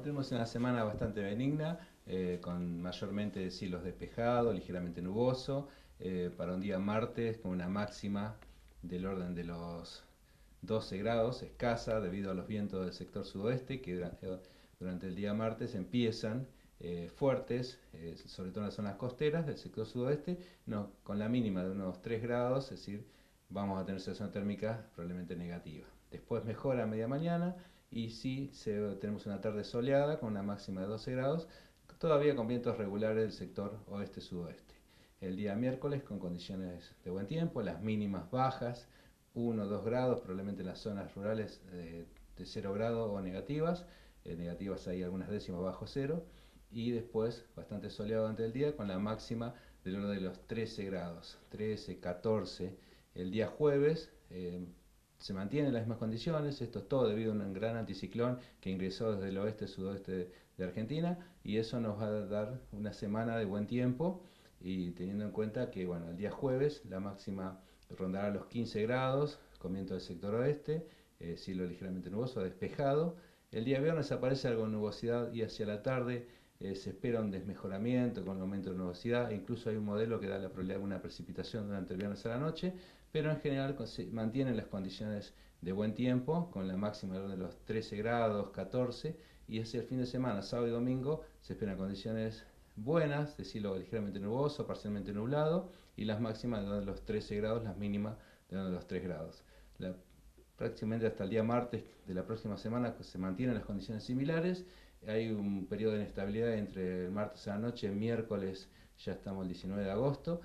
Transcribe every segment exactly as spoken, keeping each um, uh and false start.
tenemos una semana bastante benigna, eh, con mayormente cielos despejados, ligeramente nuboso, eh, para un día martes con una máxima del orden de los doce grados, escasa debido a los vientos del sector sudoeste que durante, durante el día martes empiezan eh, fuertes, eh, sobre todo en las zonas costeras del sector sudoeste, no, con la mínima de unos tres grados, es decir, vamos a tener sensación térmica probablemente negativa. Después mejora a media mañana y sí se, tenemos una tarde soleada con una máxima de doce grados, todavía con vientos regulares del sector oeste-sudoeste. El día miércoles con condiciones de buen tiempo, las mínimas bajas, uno o dos grados, probablemente en las zonas rurales de, de cero grado o negativas, eh, negativas hay algunas décimas bajo cero, y después bastante soleado durante el día con la máxima del orden de los trece grados, trece, catorce. El día jueves eh, se mantienen las mismas condiciones, esto es todo debido a un gran anticiclón que ingresó desde el oeste-sudoeste de Argentina, y eso nos va a dar una semana de buen tiempo, y teniendo en cuenta que bueno, el día jueves la máxima rondará los quince grados, con viento del sector oeste, eh, cielo ligeramente nuboso, despejado. El día viernes aparece algo de nubosidad y hacia la tarde eh, se espera un desmejoramiento con aumento de nubosidad, e incluso hay un modelo que da la probabilidad de una precipitación durante el viernes a la noche, pero en general se mantienen las condiciones de buen tiempo, con la máxima de los trece grados, catorce, y hacia el fin de semana, sábado y domingo, se esperan condiciones buenas, de cielo ligeramente nuboso, parcialmente nublado, y las máximas de los trece grados, las mínimas de los tres grados. La, prácticamente hasta el día martes de la próxima semana se mantienen las condiciones similares. Hay un periodo de inestabilidad entre el martes a la noche, el miércoles ya estamos el diecinueve de agosto,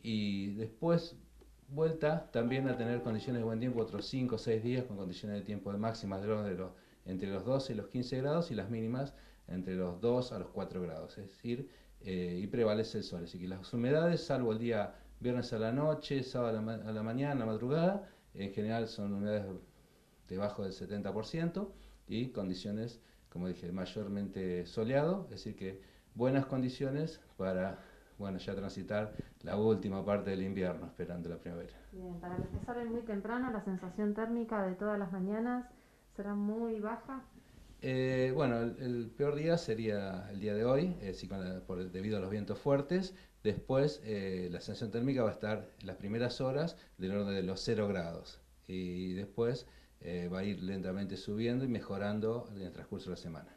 y después vuelta también a tener condiciones de buen tiempo otros cinco o seis días, con condiciones de tiempo de máximas de los, de los, entre los doce y los quince grados, y las mínimas entre los dos a los cuatro grados, es decir, eh, y prevalece el sol. Así que las humedades, salvo el día viernes a la noche, sábado a la, a la mañana, a la madrugada, en general son humedades debajo del setenta por ciento, y condiciones, como dije, mayormente soleado, es decir que buenas condiciones para, bueno, ya transitar la última parte del invierno, esperando la primavera. Bien, para los que salen muy temprano, la sensación térmica de todas las mañanas será muy baja. Eh, bueno, el, el, peor día sería el día de hoy, eh, sí, con la, por, debido a los vientos fuertes. Después eh, la sensación térmica va a estar en las primeras horas del orden de los cero grados, y después eh, va a ir lentamente subiendo y mejorando en el transcurso de la semana.